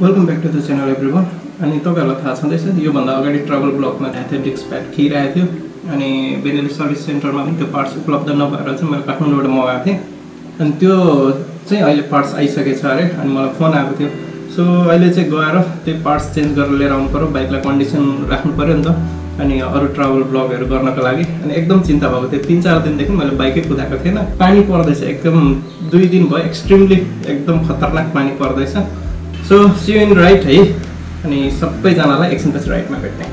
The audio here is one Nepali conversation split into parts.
Welcome back to the channel everyone. अनि तपाईहरुलाई थाहा छँदैछ योभन्दा अगाडि ट्राभल ब्लगमा एथेटिक्स प्याड खिरहेको थियो अनि बेनेली सर्भिस सेन्टरमा पनि त्यो पार्ट्स उपलब्ध नभएर चाहिँ मैले काठमाडौँबाट मगाएको थिएँ अनि त्यो चाहिँ अहिले पार्ट्स आइसकेको छ अरे अनि मलाई फोन आएको थियो। सो अहिले चाहिँ गएर त्यो पार्ट्स चेन्ज गरेर लिएर आउनु पर्यो, बाइकलाई कन्डिसन राख्नु पर्यो नि त अनि अरु ट्राभल ब्लगहरु गर्नको लागि। अनि एकदम चिन्ता भएको थियो, 3-4 दिनदेखि मैले बाइकै कुदाएको थिएन। पानी पर्दैछ, एकदम 2 दिन भयो एक्सट्रिमली एकदम खतरनाक पानी पर्दैछ। So see you in right है अनि सबैजनालाई एकछिनपछि राइटमा भेट्ने।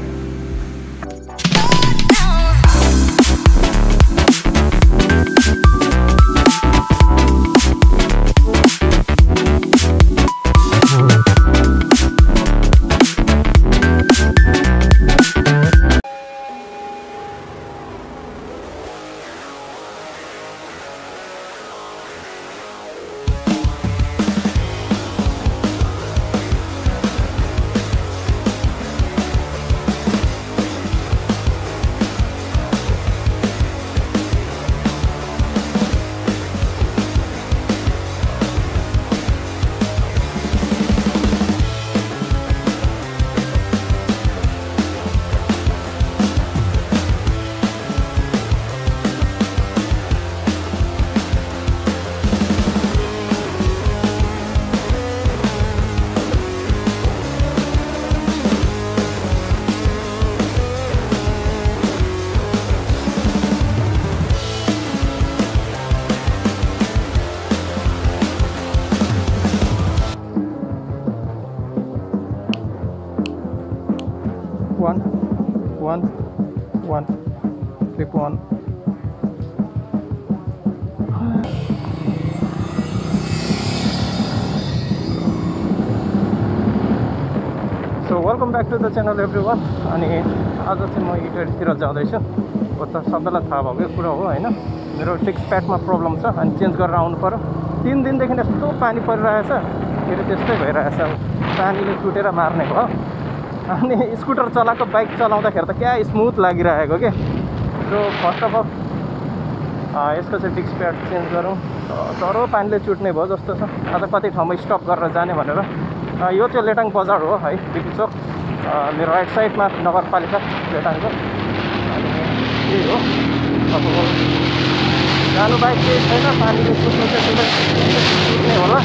One, clip one. So welcome back to the channel everyone. अनि आज चाहिँ म इटरीतिर जाँदैछु। हो त सबैलाई थाहा भएको कुरा हो हैन, मेरो सिक्स प्याडमा प्रब्लम छ अनि चेन्ज गरेर आउनु पर्यो। 3 दिनदेखि यस्तो पानी परिरहेछ, फेरि त्यस्तै भइरहेछ, पानीले छुटेर मार्ने भयो। अनि स्कुटर चलाएको बाइक चलाउँदाखेरि त क्या स्मुथ लागिरहेको के। सो फर्स्ट अफ अल यसको चाहिँ डिस्क प्याड चेन्ज गरौँ। तर पानीले चुट्ने भयो जस्तो छ। आज कति ठाउँमा स्टप गरेर जाने भनेर। यो चाहिँ लेटाङ बजार हो है, बिपी चोक मेरो राइट साइडमा नगरपालिका लेटाङको। अनि यही हो, अब जानु बाइक केही छैन, पानीले चुट्नु चाहिँ चुट्ने होला।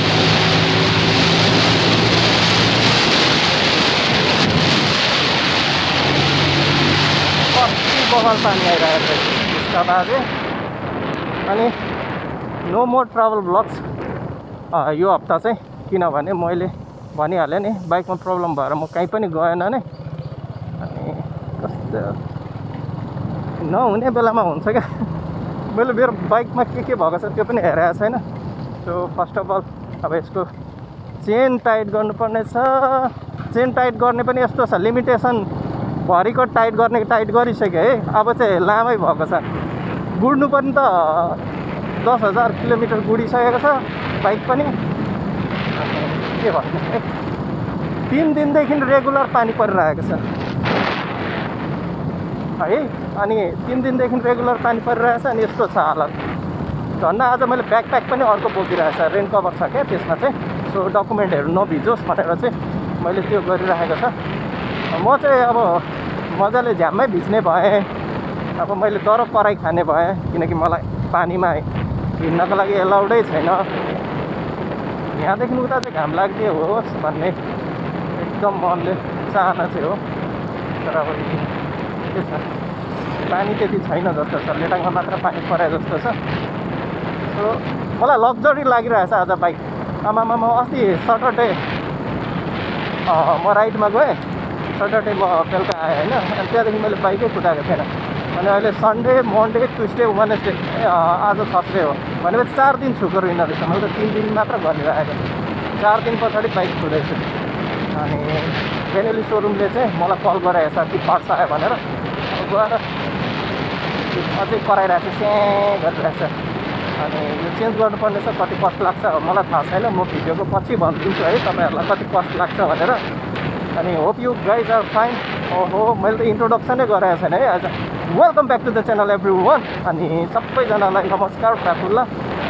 बगाल पानी आइरहेको छ त्यसका बाजे। अनि नो मोर ट्राभल ब्लग्स यो हप्ता चाहिँ, किनभने मैले भनिहालेँ नि बाइकमा प्रब्लम भएर म कहीँ पनि गएन नै। अनि कस्तो नहुने बेलामा हुन्छ क्या। मैले मेरो बाइकमा के भएको छ त्यो पनि हेरेको छैन। सो फर्स्ट अफ अल अब यसको चेन टाइट गर्नुपर्ने छ। चेन टाइट गर्ने पनि यस्तो छ, लिमिटेसन भरिको टाइट गर्ने टाइट गरिसक्यो है। अब चाहिँ लामै भएको छ, गुड्नु पनि त 10,000 किलोमिटर गुडिसकेको छ बाइक पनि। के भन्नु है, 3 दिनदेखि रेगुलर पानी परिरहेको छ है। अनि 3 दिनदेखि रेगुलर पानी परिरहेछ अनि यस्तो छ हालत। धन्न आज मैले ब्याकप्याक पनि अर्को बोकिरहेछ, रेन कभर छ क्या त्यसमा चाहिँ। सो डकुमेन्टहरू नभिजोस् भनेर चाहिँ मैले त्यो गरिरहेको छ। म चाहिँ अब मजाले झ्याममै भिज्ने भएँ। अब मैले दरब पराई खाने भएँ, किनकि मलाई पानीमा हिँड्नको लागि एलाउडै छैन। यहाँदेखि उता चाहिँ घाम लाग्दै होस् भन्ने एकदम मनले चाहना चाहिँ हो। तर अब के छ, पानी त्यति छैन जस्तो छ, लेटाङमा मात्र पानी परे जस्तो छ। सो मलाई लग्जरी लागिरहेछ आज बाइक। आमामा अस्ति सटरडे म राइडमा गएँ, सटरडे म बेलुका आएँ होइन। अनि त्यहाँदेखि मैले बाइकै कुदाएको थिएन। अनि अहिले सन्डे, मन्डे, ट्युसडे, वेडनेसडे, आज थर्सडे हो भनेपछि 4 दिन छुको रहेन रहेछ। मैले त 3 दिन मात्र गरिरहेको, 4 दिन पछाडि बाइक कुदैछु। अनि बेनेली सोरुमले चाहिँ मलाई कल गराएछ कि पार्ट्स आयो भनेर। अब गएर अझै कराइरहेको छ, स्याँ गरिरहेछ। अनि यो चेन्ज गर्नुपर्ने छ, कति कस्ट लाग्छ मलाई थाहा छैन। म भिडियोको पछि भनिदिन्छु है तपाईँहरूलाई कति कस्ट लाग्छ भनेर। अनि hope you guys are fine. ओहो मैले त इन्ट्रोडक्सनै गराएको छैन है आज। Welcome back to the channel everyone. अनि सबैजनालाई नमस्कार, प्राफुल्ला।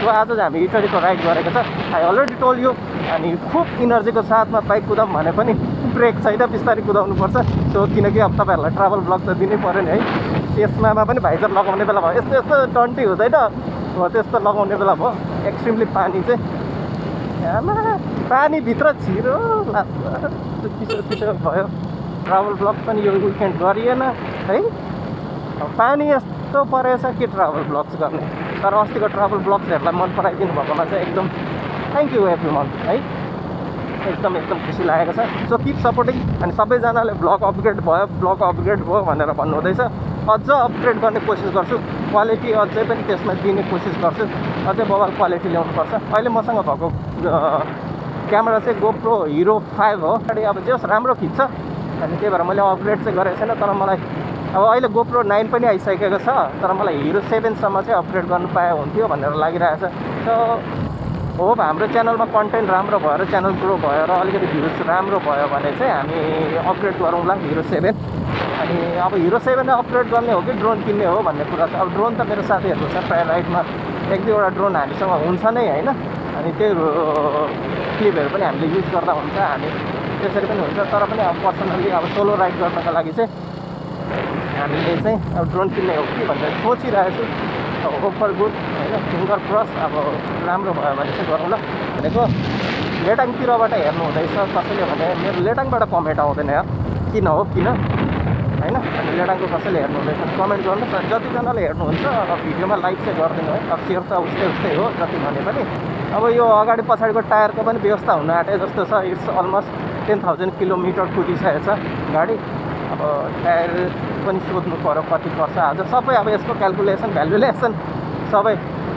सो आज चाहिँ हामी इटलीको राइड गरेको छ। I already told you. अनि खुब इनर्जीको साथमा बाइक कुदाउँ भने पनि ब्रेक छैन, बिस्तारै कुदाउनुपर्छ। सो किनकि अब तपाईँहरूलाई ट्राभल ब्लग त दिनै पऱ्यो नि है। यसमा पनि भाइजर लगाउने बेला भयो, यस्तो यस्तो टन्टी हुँदैन हो, त्यस्तो लगाउने बेला भयो। एक्सट्रिमली पानी चाहिँ आमा पानीभित्र छिरो लाग्छ, चिसो चिसो भयो। ट्राभल ब्लग पनि यो विकेन्ड गरिएन है। पानी यस्तो परेछ कि ट्राभल ब्लग्स गर्ने। तर अस्तिको ट्राभल ब्लग्सहरूलाई मन पराइदिनु भएकोमा चाहिँ एकदम थ्याङ्क यू एभ्री मन्थ है। एकदम खुसी लागेको छ। So keep supporting. अनि सबैजनाले ब्लग अपग्रेड भयो भनेर भन्नुहुँदैछ। अझ अपग्रेड गर्ने कोसिस गर्छु, क्वालिटी अझै पनि त्यसमा दिने कोसिस गर्छु। अझै बबाल क्वालिटी ल्याउनुपर्छ। अहिले मसँग भएको क्यामेरा चाहिँ गोप्रो हिरो 5 हो। अब जे होस् राम्रो खिच्छ। अनि त्यही भएर मैले अपग्रेड चाहिँ गरेको छैन। तर मलाई अब अहिले गोप्रो 9 पनि आइसकेको छ। तर मलाई हिरो 7सम्म चाहिँ अपग्रेड गर्नु पाए हुन्थ्यो भनेर लागिरहेछ। सो होप हाम्रो च्यानलमा कन्टेन्ट राम्रो भएर च्यानल ग्रो भयो र अलिकति भ्युज राम्रो भयो भने चाहिँ हामी अपग्रेड गरौँला हिरो 7। अनि अब हिरो 7 अपग्रेड गर्ने हो कि ड्रोन किन्ने हो भन्ने कुरा छ। अब ड्रोन त मेरो साथीहरूको छ, प्रायः राइडमा 1-2वटा ड्रोन हामीसँग हुन्छ नै होइन। अनि त्यो क्लिपहरू पनि हामीले युज गर्दा हुन्छ, हामी त्यसरी पनि हुन्छ। तर पनि अब पर्सनल्ली अब सोलो राइड गर्नको लागि चाहिँ हामीले चाहिँ अब ड्रोन किन्ने हो कि भनेर सोचिरहेको छु। होप फर गुड होइन, फिङ्गर क्रस। अब राम्रो भयो भने चाहिँ गरौँ ल भनेको। लेटाङतिरबाट हेर्नु हुँदैछ कसैले भने मेरो लेटाङबाट कमेन्ट आउँदैन यार, किन हो किन होइन। अनि लेटाङको कसैले हेर्नु हुँदैछ कमेन्ट गर्नुहोस्। जतिजनाले हेर्नुहुन्छ भिडियोमा लाइक चाहिँ गरिदिनु है। अब सेयर त उस्तै हो जति भने पनि। अब यो अगाडि पछाडिको टायरको पनि व्यवस्था हुन आँटे जस्तो छ। इट्स अलमोस्ट 10,000 किलोमिटर कुदिसकेको छ गाडी। अब टायर पनि सोध्नु पऱ्यो कति पर्छ आज सबै। अब यसको क्यालकुलेसन भ्यालुलेसन सबै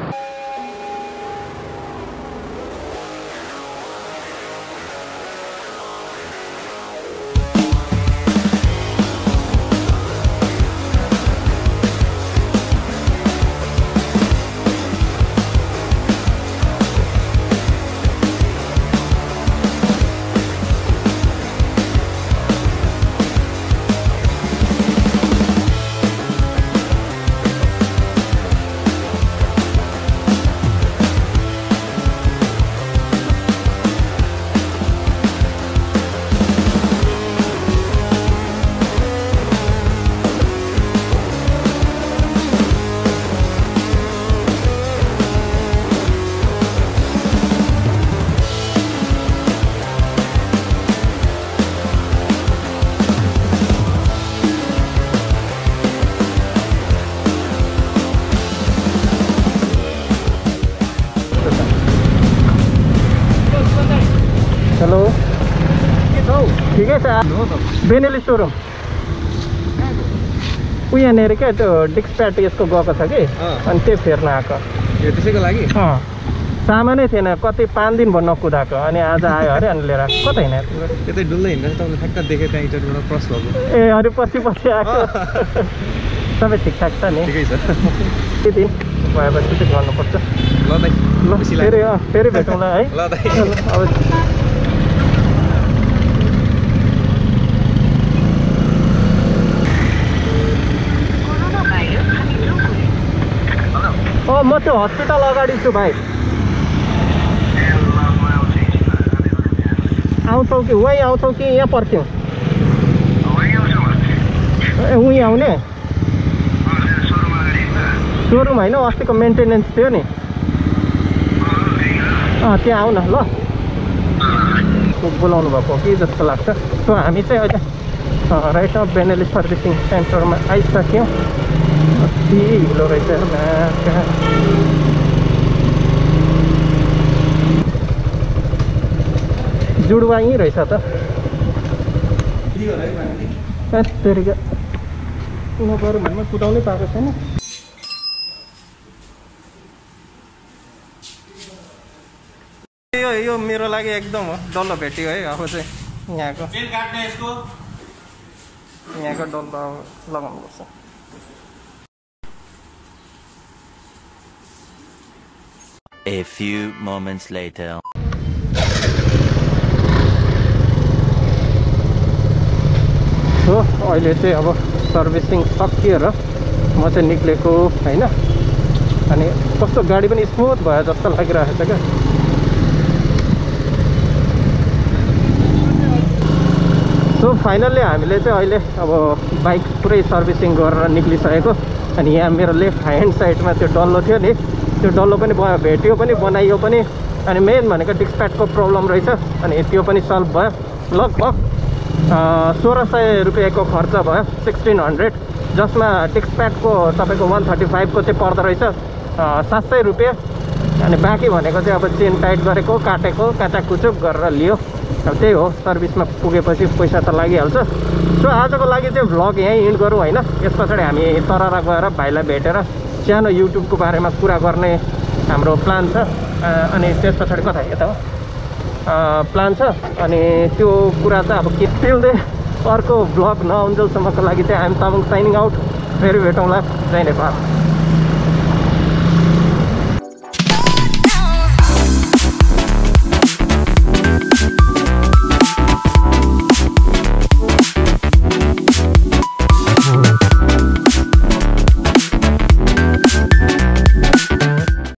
हेलो ठिकै छ। बेनेली सोरुम ऊ यहाँनिर क्या त्यो डिस्क प्याड यसको गएको छ कि अनि त्यो फेर्न आएको त्यसैको लागि। सामानै थिएन, कति 5 दिन भयो नकुदाएको। अनि आज आयो अरे अनि लिएर आएको। कता हिँडेको त्यतै डुल्दै हिँड्दा तपाईँले ठ्याक्क देखेँ त्यहाँ इन्टरभ्यूबाट क्रस भएको। ए अरे पछि आएको। सबै ठिकठाक छ नि? ठिकै छ। त्यही दिन भएपछि चाहिँ गर्नुपर्छ। ल दाइ ल फेरि भेटौँला है। ल दाइ अब म त्यो हस्पिटल अगाडि छु भाइ। आउँछौ कि वहीँ आउँछौ कि यहाँ पर्छौ? ए उहीँ आउने सोरुम होइन, अस्तिको मेन्टेनेन्स थियो नि। त्यहाँ आऊ न ल। बोलाउनु भएको कि जस्तो लाग्छ। सो हामी चाहिँ अहिले राइट अफ बेनेली सर्भिसिङ सेन्टरमा आइसक्यौँ। कति हिलो रहेछ जुडुवा यहीँ रहेछ त। तेरिका नगरौँ भने कुदाउनै पाएको छैन। यो मेरो लागि एकदम हो डल्लो भेट्यो है। अब चाहिँ यहाँको डल्लो लगाउनुपर्छ। A few moments later. So अहिले चाहिँ अब सर्भिसिङ सकिएर म चाहिँ निक्लेको होइन। अनि कस्तो गाडी पनि स्मुथ भयो जस्तो लागिरहेको छ क्या। सो फाइनल्ली हामीले चाहिँ अहिले अब बाइक पुरै सर्भिसिङ गरेर निक्लिसकेको। अनि यहाँ मेरो लेफ्ट ह्यान्ड साइडमा त्यो डल्लो थियो नि, त्यो डल्लो पनि भेट्यो पनि बनाइयो पनि। अनि मेन भनेको डिस्क प्याडको प्रब्लम रहेछ, अनि त्यो पनि सल्भ भयो। लगभग 1600 रुपियाँको खर्च भयो, 1600, जसमा डिस्क प्याडको तपाईँको 135 को चाहिँ पर्दो रहेछ 700 रुपियाँ। अनि बाँकी भनेको चाहिँ अब चेन टाइट गरेको, काटेको, काचाकुचुक गरेर लियो। अब त्यही हो, सर्भिसमा पुगेपछि पैसा त लागिहाल्छ। सो आजको लागि चाहिँ भ्लग यहीँ इन्ड गरौँ होइन। यस पछाडि हामी तररा गएर भाइलाई भेटेर सानो युट्युबको बारेमा कुरा गर्ने हाम्रो प्लान छ। अनि त्यस पछाडि कता यता हो प्लान छ। अनि त्यो कुरा चाहिँ अब के तिल्दै अर्को भ्लग नआउन्जेलसम्मको लागि चाहिँ आइएम तामाङ साइनिङ आउट। फेरि भेटौँला। जय नेपाल।